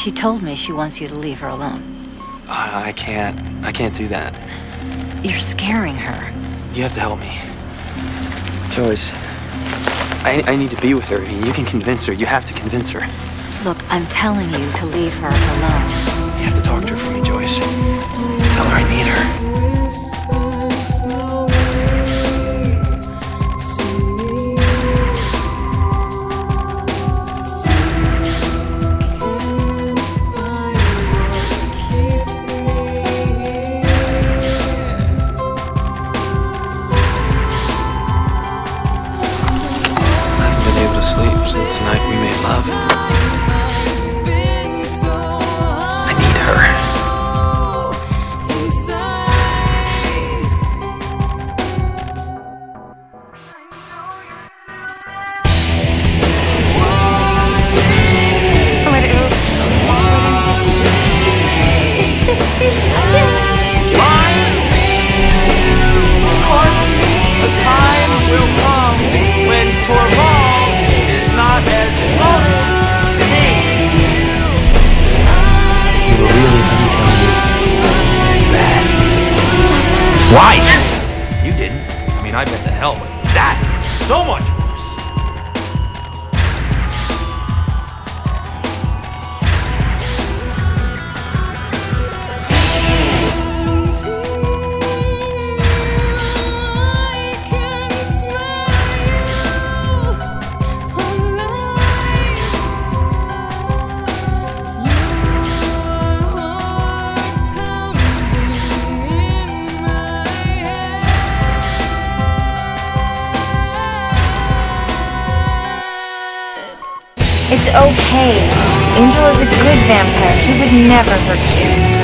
She told me she wants you to leave her alone. I can't do that. You're scaring her. You have to help me. Joyce, I need to be with her. You can convince her. You have to convince her. Look, I'm telling you to leave her alone. You have to talk to her for me, Joyce. Tell her I need her. Sleep since the night we made love. I need her. Of course, the time will come when torment not as close to me. You were really, let me tell you, bad. Right! You didn't. I mean, I bet the hell with that. So much worse. It's okay. Angel is a good vampire. He would never hurt you.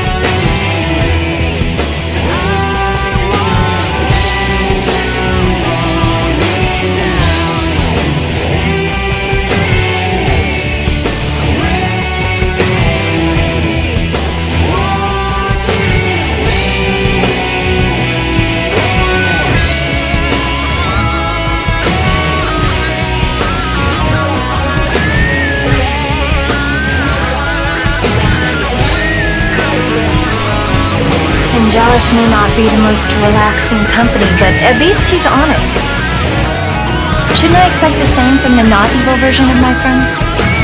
Cangelus may not be the most relaxing company, but at least he's honest. Shouldn't I expect the same from the not evil version of my friends?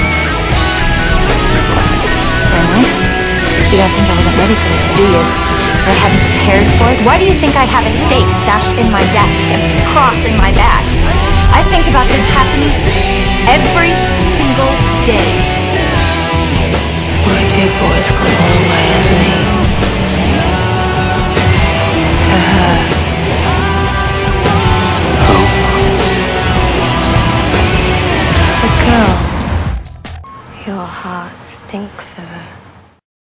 Really? You don't think I wasn't ready for this, do you? Or I hadn't prepared for it? Why do you think I have a stake stashed in my desk and a cross in my bag? I think about this happening every single day. My dear boy's gone all the way, hasn't he? To her. Who? The girl. Your heart stinks of her.